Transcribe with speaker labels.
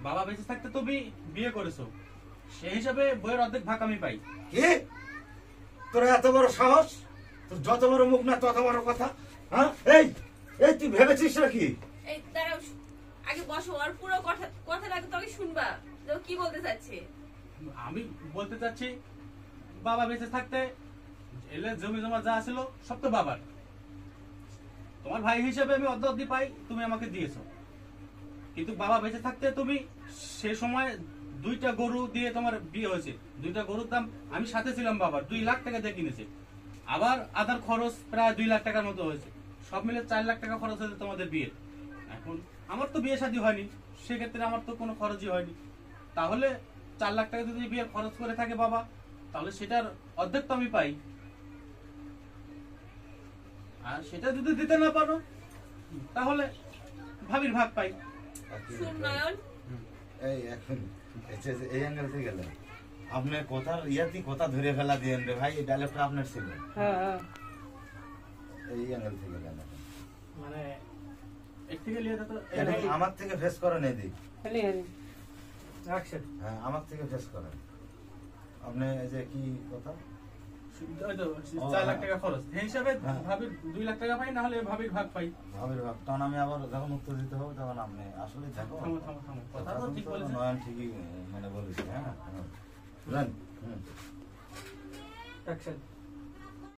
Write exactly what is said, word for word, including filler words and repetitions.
Speaker 1: বাবা বেঁচে থাকতে তুমি বিয়ে করেছো, সেই হিসাবে বইয়ের অর্ধেক ভাগ আমি পাই।
Speaker 2: কি তোর এত বড় সাহস? তোর যত বড় মুখ না তত বড় কথা। হ্যাঁ এই এই তুই ভেবেছিস নাকি?
Speaker 3: এই দাঁড়াও, আগে বসো, আর পুরো কথা কথাটা আগে তুমি শুনবা যে ও কি বলতে চাচ্ছে।
Speaker 1: আমি বলতে চাচ্ছি বাবা বেঁচে থাকতে এলে জমি জমা যা ছিল সব তো বাবার। তোমার ভাই হিসেবে আমি অর্ধ অর্ধি পাই, তুমি আমাকে দিয়েছো। কিন্তু বাবা বেঁচে থাকতে তুমি সে সময় দুইটা গরু দিয়ে তোমার বিয়ে হয়েছে, দুইটা গরুর দাম আমি সাথে ছিলাম বাবার, দুই লাখ টাকা দিয়ে কিনেছে। আবার আদার খরচ প্রায় দুই লাখ টাকার মতো হয়েছে, সব মিলে চার লাখ টাকা খরচ হয়েছে তোমাদের বিয়ে। এখন আমার তো বিয়ে শাদী হয়নি, সেক্ষেত্রে আমার তো কোনো খরচই হয়নি। তাহলে চার লাখ টাকা যদি বিয়ে খরচ করে থাকে বাবা, তাহলে সেটার অর্ধেক তো আমি পাই। আর সেটা যদি দিতে না পারো তাহলে ভাবির ভাগ পাই।
Speaker 3: শুন নয়ন,
Speaker 2: এই এখন এই অ্যাঙ্গেল থেকে গেলেন আপনার কথার ইয়াতি কথা ধরে ফেলা দিয়েন রে ভাই, এই ডায়লগটা আপনার ছিল।
Speaker 4: হ্যাঁ হ্যাঁ
Speaker 2: এই অ্যাঙ্গেল থেকে গেলেন
Speaker 1: মানে এক থেকে লিয়ে তো
Speaker 2: এটা আমার থেকে ফেস করেন এদিক।
Speaker 4: খালি খালি
Speaker 1: অ্যাকশন।
Speaker 2: হ্যাঁ আমার থেকে ফেস করেন আপনি। এই যে কি কথা
Speaker 1: চার লাখ টাকা খরচ, সেই হিসাবে ভাবির দুই লাখ টাকা পাই, না হলে ভাবির ভাগ পাই।
Speaker 2: ভাবির ভাগ তখন আমি আবার যখন উত্তর দিতে হবে তখন আপনি আসলে দেখো
Speaker 1: থামো থামো থামো, কথা তো ঠিক বলেছেন।
Speaker 2: নয়ন ঠিকই মানে বলেছে। হ্যাঁ হ্যাঁ
Speaker 1: অ্যাকশন।